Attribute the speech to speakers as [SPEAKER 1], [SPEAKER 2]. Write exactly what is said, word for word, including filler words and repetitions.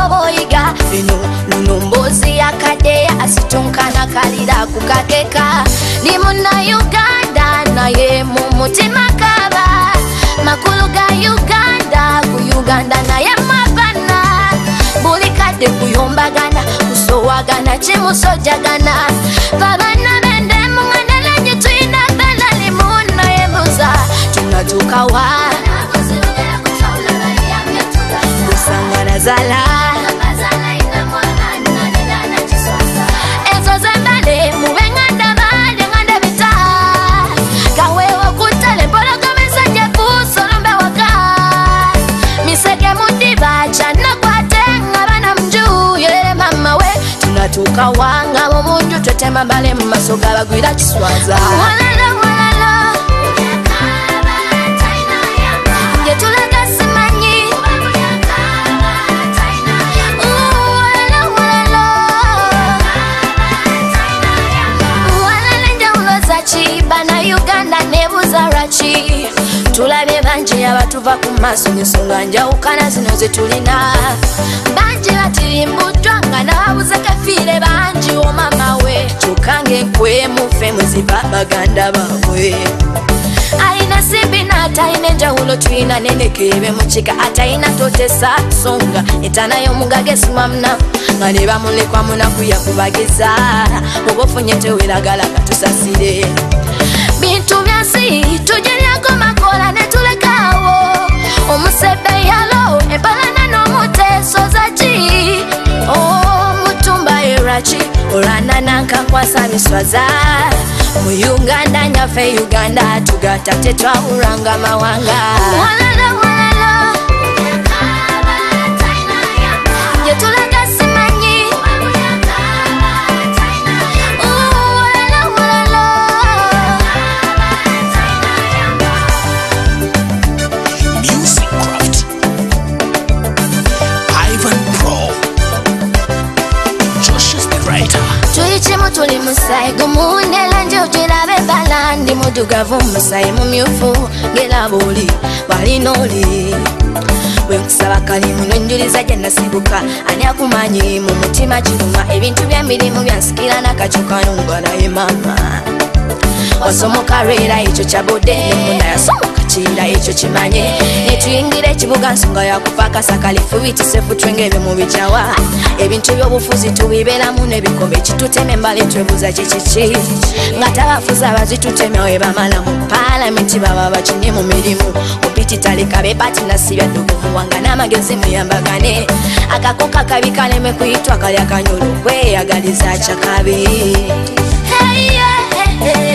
[SPEAKER 1] boyiga bino luno mbuzi yakadde asitunkana kalira kukakeka ni muna Uganda naye mu mutima kaba makulu ga Uganda ku Uganda naye mabana buli kadde kuyombagana kusowagana kimusojagana babana bende mungana lenye tuina bana limuna yebuza tunatukawa kusangana zala ezo zembale mubenganda bale nganda bita kawewo kutale mpolo komesa jefuso lumbe waka miseke mudiba chana kwatenga bana mjuye mama we tunatuka wanga mumunju tetema bale mmasoga bagwira kiswaza walala walala ngetulaga simanyi bana Uganda nebuza rachi tulabe banje abatuva ku maso nsonga njawukana zino zetulina banje batirimbutwa nga nababuza kafire banje o mama we tukange kwe mufe muziba baganda bawe aina sibina ataina njawulo twina nenekebe muchika ataina totesa songa etanayo mugage simamna nga ne bamulekwa munakuya kubageza obofunye tewelagala katusasire bintu byasi tujeryako makola netulekawo omusebe yalo empalana n'omuteso zaki omutumba erachi olwana nankankwasa biswaza mu Uganda nyafe Uganda tugata tetwahuranga mawanga walala walala yetulaga simanyi
[SPEAKER 2] MUSICRAFT Ivan Pro Josh's the writer
[SPEAKER 1] tulichimu tuli musai gumunela njo tulabe balandi mudugavu musai mumyufu gelabuli balinoli wenkusaba kalimu nonjuliza jennasibuka ani akumanyi mu mutima kiruma ebintu by'emirimu byansikira nakakyukanunga naye mama wasomoka rera ekyo kyabodde nemuna yasomoka kira ekyo kimanye netuyingira ekibuga nsonga yakupakasa kalifu bitisefu twengebe mu bijawa ebintu by'obufuzi tubiberamu n'ebikombe kitutema embala twebuza kikiki nga tabafuzi abazitutema we bamala mu palamenti baba bakinye mu mirimu opititaleka bepatinasibya dduguvu wanga n'amagezi muyambagane akakoka kabi kaleme kuyitwa kali akanyolo kweyagaliza kyakabi hey, yeah, hey, hey.